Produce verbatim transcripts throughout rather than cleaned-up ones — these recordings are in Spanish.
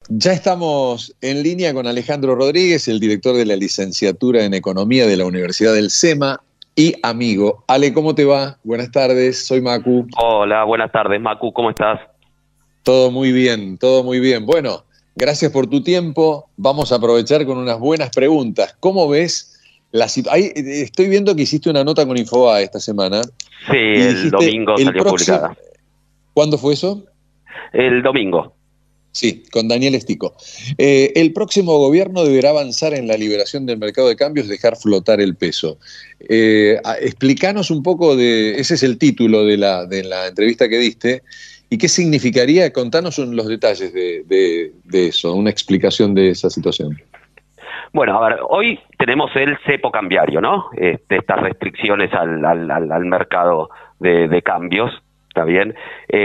Ya estamos en línea con Alejandro Rodríguez, el director de la licenciatura en Economía de la Universidad del SEMA y amigo. Ale, ¿cómo te va? Buenas tardes, soy Macu. Hola, buenas tardes, Macu, ¿cómo estás? Todo muy bien, todo muy bien. Bueno, gracias por tu tiempo. Vamos a aprovechar con unas buenas preguntas. ¿Cómo ves la situación? Estoy viendo que hiciste una nota con Infobae esta semana Sí, y el dijiste domingo el salió próximo... publicada. ¿Cuándo fue eso? El domingo. Sí, con Daniel Estico. Eh, el próximo gobierno deberá avanzar en la liberación del mercado de cambios, dejar flotar el peso. Eh, a- explícanos un poco de, ese es el título de la, de la entrevista que diste, y qué significaría, contanos un- los detalles de, de- de eso, una explicación de esa situación. Bueno, a ver, hoy tenemos el cepo cambiario, ¿no? Este, estas restricciones al, al, al, al mercado de, de cambios, ¿está bien?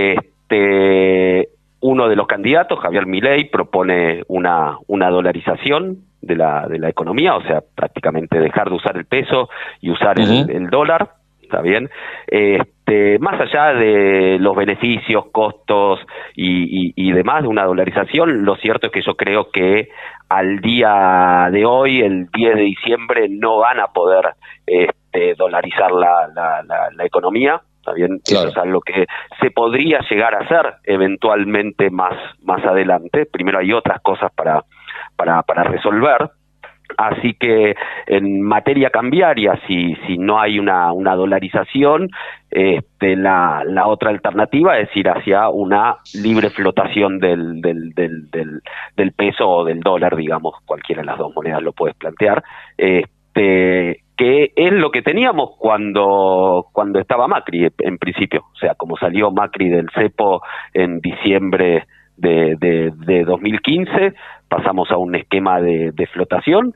Este, uno de los candidatos, Javier Milei, propone una, una dolarización de la, de la economía, o sea, prácticamente dejar de usar el peso y usar el, Ujú. el dólar. ¿Está bien? Este, más allá de los beneficios, costos y, y, y demás de una dolarización, lo cierto es que yo creo que al día de hoy, el diez de diciembre, no van a poder este, dolarizar la, la, la, la economía. ¿Está bien? Eso Claro. es algo que se podría llegar a hacer eventualmente más, más adelante. Primero hay otras cosas para, para, para resolver. Así que en materia cambiaria, si, si no hay una, una dolarización, este, la, la otra alternativa es ir hacia una libre flotación del, del, del, del, del peso o del dólar, digamos, cualquiera de las dos monedas lo puedes plantear, este, que es lo que teníamos cuando, cuando estaba Macri, en principio. O sea, como salió Macri del cepo en diciembre de, de, de dos mil quince, pasamos a un esquema de, de flotación,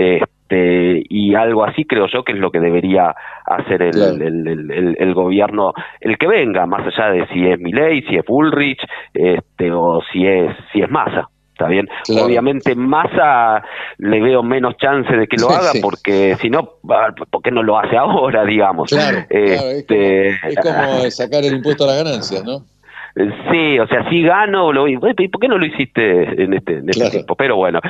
este, y algo así creo yo que es lo que debería hacer el, Claro. el, el, el, el gobierno, el que venga, más allá de si es Milei, si es Bullrich, este, o si es, si es Massa. ¿Está bien? Claro. Obviamente Massa le veo menos chance de que lo Sí, haga, sí. porque si no, ¿por qué no lo hace ahora, digamos? Claro, claro, es como, Este, es como sacar el impuesto a las ganancias, ¿no? Sí, o sea, sí gano, lo, ¿y por qué no lo hiciste en este en este Claro. tiempo? Pero bueno,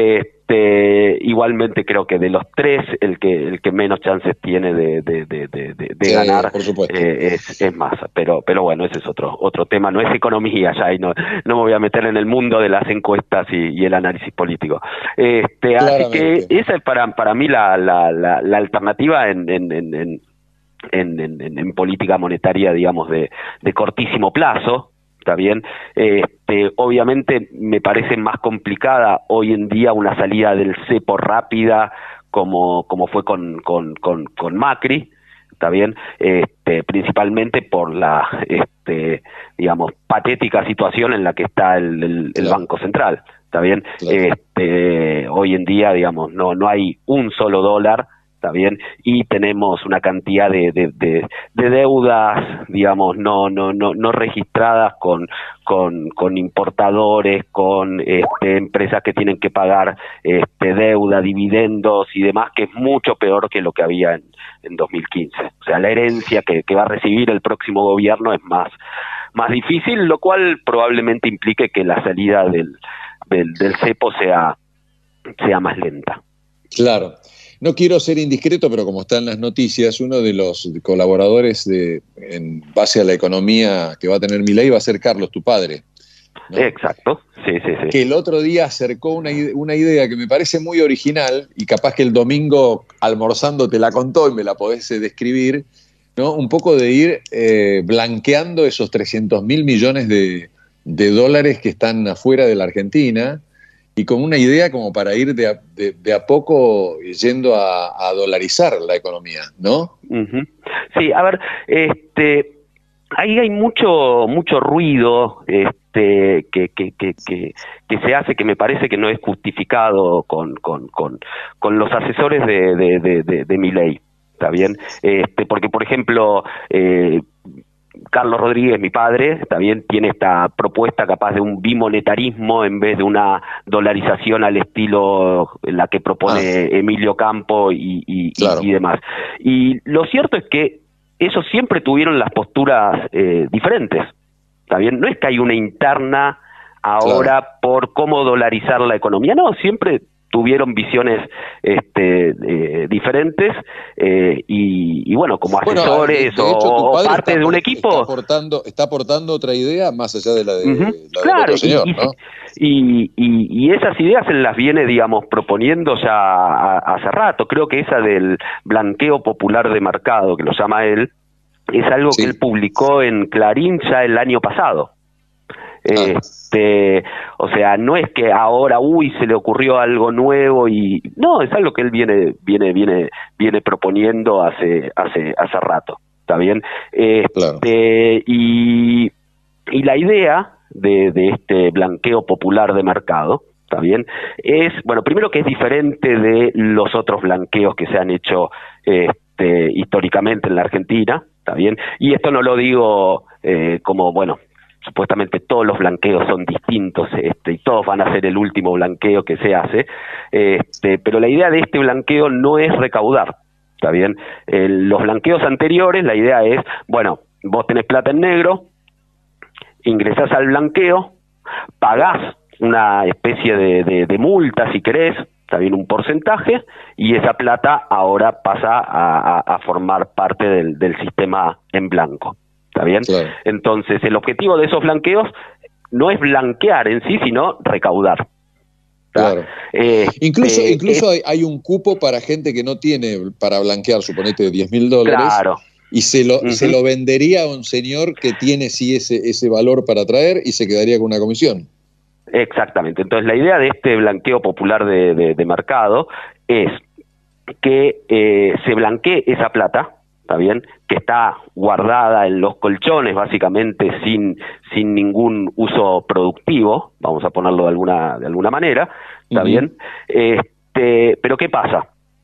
este, igualmente creo que de los tres, el que el que menos chances tiene de, de, de, de, de de Sí, ganar por supuesto. eh, es, es Massa. Pero, pero bueno, ese es otro otro tema, no es economía ya, y no, no me voy a meter en el mundo de las encuestas y, y el análisis político. Este, así que Claramente. esa es para, para mí la, la, la, la alternativa en, en, en, en En, en, en política monetaria, digamos, de, de cortísimo plazo. ¿Está bien? Este, obviamente me parece más complicada hoy en día una salida del cepo rápida como, como fue con, con, con, con Macri. ¿Está bien? Este, principalmente por la, este, digamos, patética situación en la que está el, el, el Claro, Banco Central. ¿Está bien? claro. Este, hoy en día, digamos, no, no hay un solo dólar. ¿Está bien? Y tenemos una cantidad de, de, de, de deudas, digamos, no, no, no, no registradas con, con, con importadores, con este, empresas que tienen que pagar este, deuda, dividendos y demás, que es mucho peor que lo que había en, en dos mil quince. O sea, la herencia que, que va a recibir el próximo gobierno es más, más difícil, lo cual probablemente implique que la salida del, del, del cepo sea, sea más lenta. Claro. No quiero ser indiscreto, pero como están las noticias, uno de los colaboradores de, en base a la economía que va a tener Milei va a ser Carlos, tu padre, ¿no? Exacto, sí, sí, sí. Que el otro día acercó una, ide- una idea que me parece muy original y capaz que el domingo almorzando te la contó y me la podés eh, describir, ¿no? Un poco de ir eh, blanqueando esos trescientos mil millones de, de dólares que están afuera de la Argentina, y con una idea como para ir de a, de, de a poco yendo a, a dolarizar la economía, ¿no? Uh-huh. Sí, a ver, este, ahí hay mucho mucho ruido este, que, que, que, que, que se hace, que me parece que no es justificado con, con, con, con los asesores de, de, de, de, de Milei. ¿Está bien? Este, porque, por ejemplo, eh, Carlos Rodríguez, mi padre, también tiene esta propuesta capaz de un bimonetarismo en vez de una dolarización al estilo la que propone Ah, Emilio Campo y, y, y, claro. y demás. Y lo cierto es que esos siempre tuvieron las posturas eh, diferentes. ¿Está bien? No es que hay una interna ahora claro. por cómo dolarizar la economía. No, siempre tuvieron visiones este, eh, diferentes eh, y, y bueno, como asesores bueno, de, de hecho, o parte está, de un equipo. Está aportando, está aportando otra idea más allá de la, de, Uh-huh. la claro, del otro señor, y, ¿no? Y, y, y esas ideas se las viene, digamos, proponiendo ya a, a hace rato. Creo que esa del blanqueo popular de mercado, que lo llama él, es algo sí. que él publicó en Clarín ya el año pasado. Ah. Este, o sea, no es que ahora, uy, se le ocurrió algo nuevo y no, es algo que él viene, viene, viene, viene proponiendo hace, hace, hace rato. ¿Está bien? Este, claro. y, y la idea de, de este blanqueo popular de mercado, ¿está bien? Es, bueno, primero que es diferente de los otros blanqueos que se han hecho este, históricamente en la Argentina, ¿está bien? Y esto no lo digo eh, como, bueno, supuestamente todos los blanqueos son distintos este, y todos van a ser el último blanqueo que se hace, este, pero la idea de este blanqueo no es recaudar, ¿está bien? Eh, los blanqueos anteriores, la idea es, bueno, vos tenés plata en negro, ingresás al blanqueo, pagás una especie de, de, de multa, si querés, está bien, un porcentaje, y esa plata ahora pasa a, a, a formar parte del, del sistema en blanco, ¿está bien? Claro. Entonces, el objetivo de esos blanqueos no es blanquear en sí, sino recaudar. Claro. Eh, incluso eh, incluso eh, hay, hay un cupo para gente que no tiene para blanquear, suponete, diez mil dólares. Claro. Y se lo, Uh-huh. se lo vendería a un señor que tiene sí ese, ese valor para traer y se quedaría con una comisión. Exactamente. Entonces la idea de este blanqueo popular de, de, de mercado es que eh, se blanquee esa plata, ¿está bien? Que está guardada en los colchones básicamente sin, sin ningún uso productivo, vamos a ponerlo de alguna, de alguna manera, ¿está uh-huh. bien? Este, pero ¿qué pasa?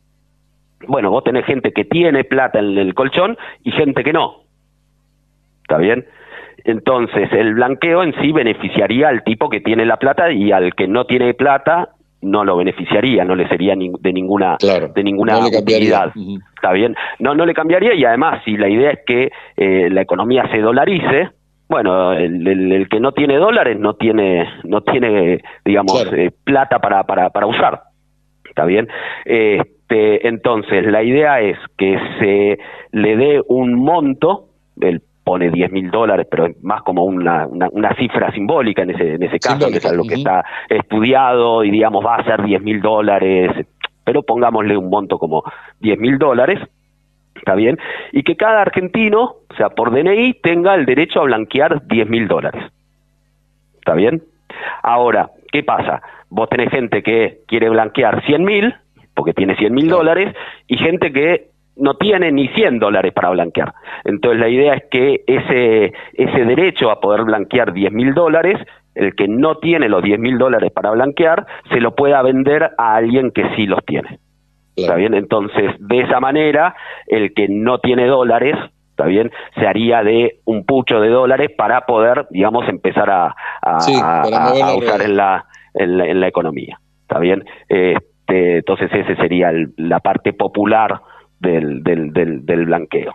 Bueno, vos tenés gente que tiene plata en el colchón y gente que no. ¿Está bien? Entonces, el blanqueo en sí beneficiaría al tipo que tiene la plata y al que no tiene plata no lo beneficiaría, no le sería ni, de ninguna claro, de ninguna no utilidad. Uh-huh. ¿Está bien? No, no le cambiaría y además, si la idea es que eh, la economía se dolarice, bueno, el, el, el que no tiene dólares no tiene, no tiene digamos, claro. eh, plata para, para, para usar. ¿Está bien? Eh, Este, entonces, la idea es que se le dé un monto, él pone diez mil dólares, pero es más como una, una, una cifra simbólica en ese, en ese caso, simbólica. Que es algo uh-huh. que está estudiado y digamos va a ser diez mil dólares, pero pongámosle un monto como diez mil dólares, ¿está bien? Y que cada argentino, o sea, por D N I, tenga el derecho a blanquear diez mil dólares, ¿está bien? Ahora, ¿qué pasa? Vos tenés gente que quiere blanquear cien mil, porque tiene cien mil dólares, y gente que no tiene ni cien dólares para blanquear. Entonces la idea es que ese, ese derecho a poder blanquear diez mil dólares, el que no tiene los diez mil dólares para blanquear, se lo pueda vender a alguien que sí los tiene. Claro. ¿Está bien? Entonces, de esa manera, el que no tiene dólares, ¿está bien?, se haría de un pucho de dólares para poder, digamos, empezar a, a, sí, a, a, a usar en la, en la, en la economía. ¿Está bien? Eh, Este, entonces ese sería el, la parte popular del, del, del, del blanqueo.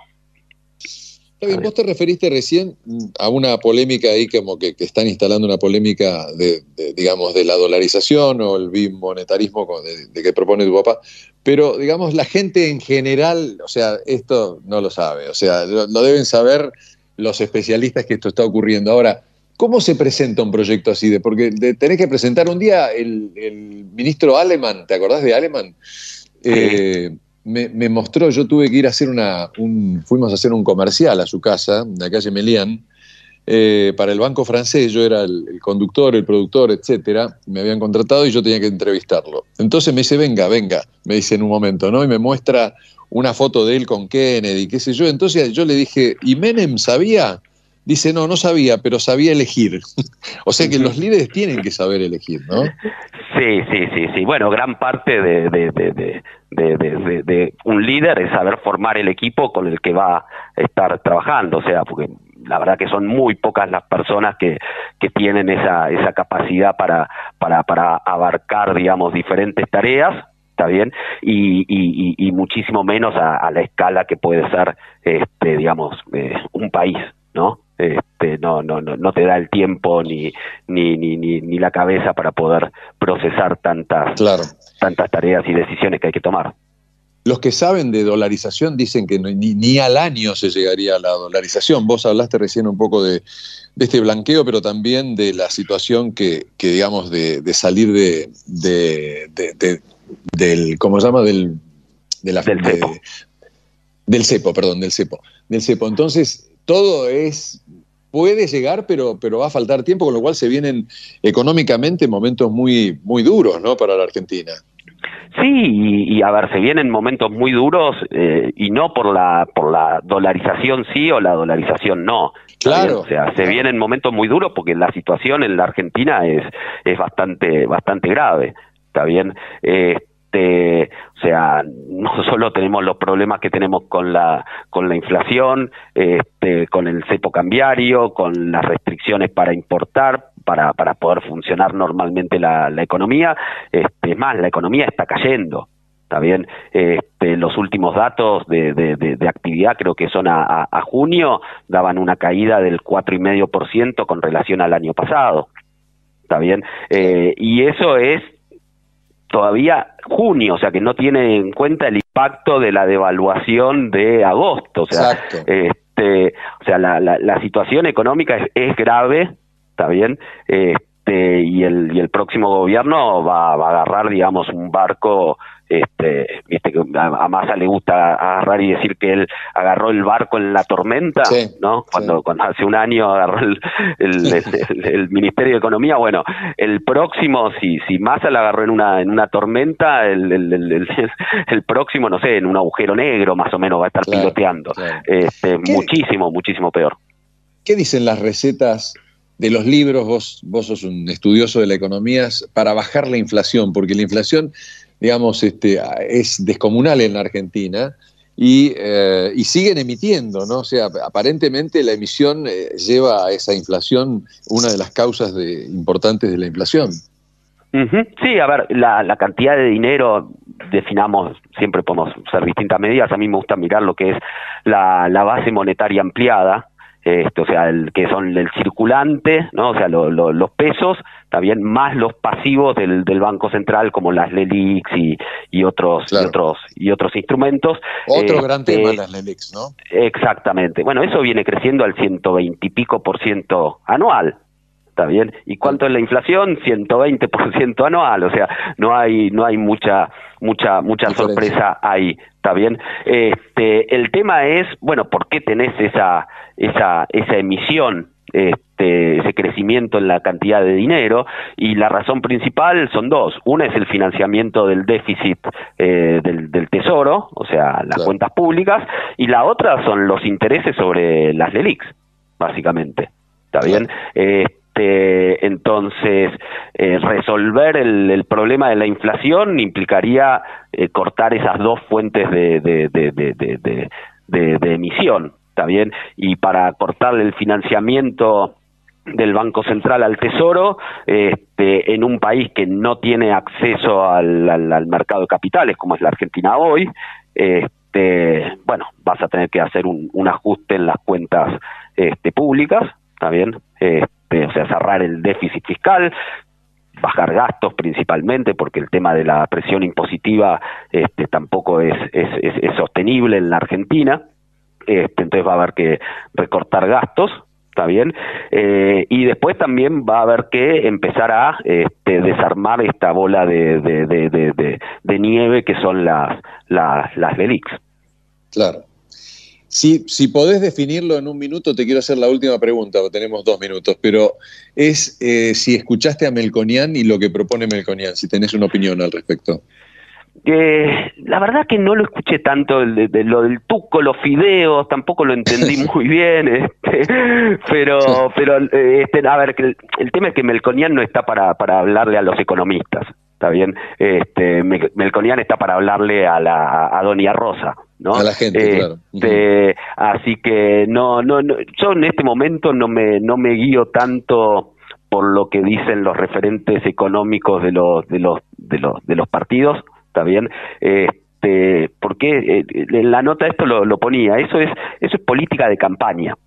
Está bien, vos te referiste recién a una polémica ahí, como que, que están instalando una polémica de, de, digamos, de la dolarización o el bimonetarismo de, de que propone tu papá, pero, digamos, la gente en general, o sea, esto no lo sabe, o sea, lo, lo deben saber los especialistas que esto está ocurriendo. Ahora, ¿cómo se presenta un proyecto así? De, porque de, tenés que presentar un día el, el ministro Aleman, ¿te acordás de Aleman? Eh, me, me mostró, yo tuve que ir a hacer una, un, fuimos a hacer un comercial a su casa, en la calle Melián, eh, para el Banco Francés. Yo era el, el conductor, el productor, etcétera, me habían contratado y yo tenía que entrevistarlo. Entonces me dice, venga, venga, me dice en un momento, ¿no? Y me muestra una foto de él con Kennedy, qué sé yo. Entonces yo le dije, ¿y Menem sabía? Dice, no, no sabía, pero sabía elegir. O sea que los líderes tienen que saber elegir, ¿no? Sí, sí, sí, sí. Bueno, gran parte de, de, de, de, de, de, de, de un líder es saber formar el equipo con el que va a estar trabajando. O sea, porque la verdad que son muy pocas las personas que, que tienen esa, esa capacidad para, para, para abarcar, digamos, diferentes tareas. ¿Está bien? Y, y, y muchísimo menos a, a la escala que puede ser, este, digamos, eh, un país, ¿no? Este, no, no, no, no te da el tiempo ni, ni, ni, ni, ni la cabeza para poder procesar tantas, claro. tantas tareas y decisiones que hay que tomar. Los que saben de dolarización dicen que no, ni, ni al año se llegaría a la dolarización. Vos hablaste recién un poco de, de este blanqueo, pero también de la situación que, que digamos, de, de salir de, de, de, de del, ¿cómo se llama? Del, de la, del de, cepo. Del cepo, perdón, del cepo. Del cepo. Entonces, todo es, puede llegar, pero, pero va a faltar tiempo, con lo cual se vienen económicamente momentos muy, muy duros, ¿no?, para la Argentina. Sí, y, y a ver, se vienen momentos muy duros eh, y no por la por la dolarización sí o la dolarización no. Claro. O sea, se claro. vienen momentos muy duros porque la situación en la Argentina es es bastante bastante grave. ¿Está bien? Eh, Este, o sea, no solo tenemos los problemas que tenemos con la con la inflación, este, con el cepo cambiario, con las restricciones para importar, para para poder funcionar normalmente la, la economía. Este, es más, la economía está cayendo. ¿Está bien? Este, los últimos datos de, de, de, de actividad, creo que son a, a, a junio, daban una caída del cuatro coma cinco por ciento con relación al año pasado. ¿Está bien? Eh, y eso es todavía junio, o sea que no tiene en cuenta el impacto de la devaluación de agosto, o sea, Exacto. este, o sea, la, la, la situación económica es, es grave, ¿está bien? Este, y el y el próximo gobierno va, va a agarrar, digamos, un barco, este, viste que a, a Massa le gusta agarrar y decir que él agarró el barco en la tormenta, sí, ¿no? Cuando, sí. cuando hace un año agarró el, el, el, el, el Ministerio de Economía. Bueno, el próximo, si si Massa la agarró en una en una tormenta, el el, el, el, el próximo, no sé, en un agujero negro más o menos va a estar Claro, piloteando. claro. Este, ¿Qué, muchísimo, muchísimo peor. ¿Qué dicen las recetas de los libros? Vos, vos sos un estudioso de la economía, para bajar la inflación, porque la inflación, digamos, este, es descomunal en la Argentina y, eh, y siguen emitiendo, ¿no? O sea, aparentemente la emisión eh, lleva a esa inflación, una de las causas de, importantes de la inflación. Uh-huh. Sí, a ver, la, la cantidad de dinero, definamos, siempre podemos usar distintas medidas. A mí me gusta mirar lo que es la, la base monetaria ampliada, este, o sea, el que son el circulante, ¿no? O sea, lo, lo, los pesos, también más los pasivos del, del Banco Central, como las LELIQs y, y otros claro. y otros y otros instrumentos. Otro este, gran tema, las LELIQs, ¿no? Exactamente. Bueno, eso viene creciendo al ciento veinte y pico por ciento anual. ¿Está bien? ¿Y cuánto es la inflación? ciento veinte por ciento anual, o sea, no hay no hay mucha mucha mucha Diferencia. sorpresa ahí, ¿está bien? Este, el tema es, bueno, ¿por qué tenés esa esa esa emisión, este ese crecimiento en la cantidad de dinero? Y la razón principal son dos. Una es el financiamiento del déficit eh, del, del Tesoro, o sea, las claro. cuentas públicas, y la otra son los intereses sobre las LELIQs, básicamente. ¿Está bien? Claro. Eh, Este, entonces, eh, resolver el, el problema de la inflación implicaría eh, cortar esas dos fuentes de, de, de, de, de, de, de, de emisión, ¿está bien? Y para cortar el financiamiento del Banco Central al Tesoro, este, en un país que no tiene acceso al, al, al mercado de capitales, como es la Argentina hoy, este, bueno, vas a tener que hacer un, un ajuste en las cuentas este, públicas, ¿está bien? Este, o sea, cerrar el déficit fiscal, bajar gastos principalmente, porque el tema de la presión impositiva este, tampoco es, es, es, es sostenible en la Argentina, este, entonces va a haber que recortar gastos, ¿está bien? Eh, y después también va a haber que empezar a este, desarmar esta bola de, de, de, de, de, de nieve que son las, las, las LELIQs. Claro. Si, si podés definirlo en un minuto, te quiero hacer la última pregunta, tenemos dos minutos, pero es eh, si escuchaste a Melconian y lo que propone Melconian, si tenés una opinión al respecto. Eh, la verdad que no lo escuché tanto, de, de lo del tuco, los fideos, tampoco lo entendí muy bien, este, pero, pero este, a ver, que el, el tema es que Melconian no está para, para hablarle a los economistas, ¿está bien? Este, Melconian está para hablarle a la a Doña Rosa, ¿no? A la gente, eh, claro. Uh-huh. Así que no, no, no, yo en este momento no me, no me guío tanto por lo que dicen los referentes económicos de los, de los, de los, de los partidos, ¿está bien? Este, porque eh, en la nota esto lo, lo ponía, eso es, eso es política de campaña,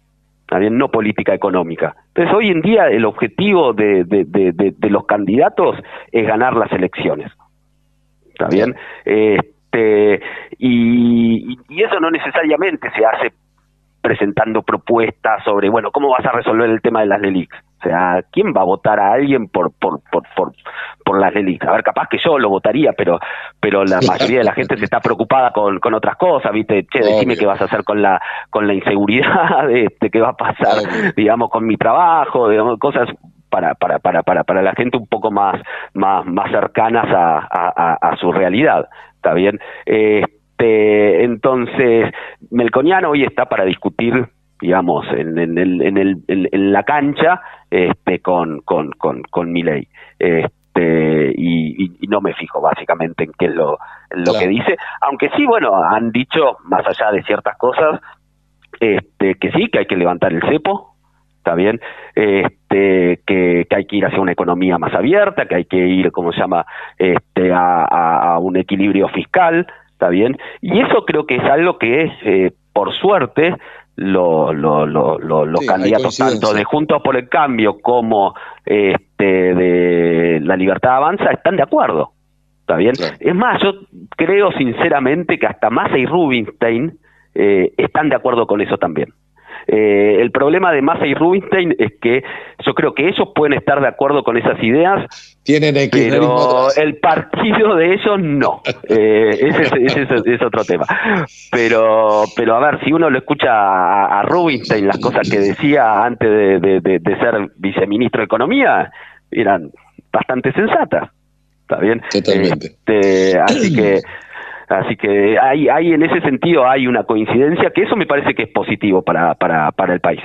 ¿está bien? No política económica. Entonces, hoy en día el objetivo de, de, de, de, de los candidatos es ganar las elecciones. ¿Está bien? Este, y, y eso no necesariamente se hace presentando propuestas sobre, bueno, ¿cómo vas a resolver el tema de las LELIQs? O sea, ¿quién va a votar a alguien por por por por, por las LELIQs? A ver, capaz que yo lo votaría, pero pero la mayoría de la gente se está preocupada con, con otras cosas, ¿viste? Che, decime qué vas a hacer con la con la inseguridad, este, qué va a pasar, Obvio. digamos, con mi trabajo, digamos, cosas para para para para para la gente un poco más más más cercanas a a, a su realidad, ¿está bien? Eh, Este, entonces, Melconian hoy está para discutir, digamos, en, en, el, en, el, en, en la cancha este, con, con, con, con Milei. Este, y, y, y no me fijo básicamente en qué es lo, lo claro. que dice, aunque sí, bueno, han dicho, más allá de ciertas cosas, este, que sí, que hay que levantar el cepo, ¿está bien? Este, que, que hay que ir hacia una economía más abierta, que hay que ir, ¿cómo se llama?, este, a, a, a un equilibrio fiscal, ¿está bien? Y eso creo que es algo que, eh, por suerte, lo, lo, lo, lo, los sí, candidatos tanto de Juntos por el Cambio como este, de La Libertad Avanza están de acuerdo, ¿está bien? Claro. Es más, yo creo sinceramente que hasta Massa y Rubinstein eh, están de acuerdo con eso también. Eh, el problema de Massa y Rubinstein es que yo creo que ellos pueden estar de acuerdo con esas ideas, Tienen el pero el partido de ellos no. Eh, ese, es, ese es, es otro tema. Pero, pero a ver, si uno lo escucha a, a Rubinstein, las cosas que decía antes de, de, de, de ser viceministro de Economía, eran bastante sensatas. ¿Está bien? Totalmente. Este, así que Así que hay, hay en ese sentido hay una coincidencia que eso me parece que es positivo para, para, para el país.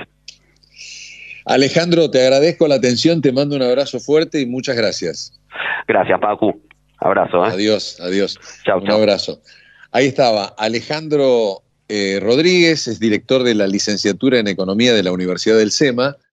Alejandro, te agradezco la atención, te mando un abrazo fuerte y muchas gracias. Gracias, Pacu. Abrazo. ¿eh? Adiós, adiós. Chau, un chau. abrazo. Ahí estaba Alejandro eh, Rodríguez, es director de la licenciatura en Economía de la Universidad del SEMA.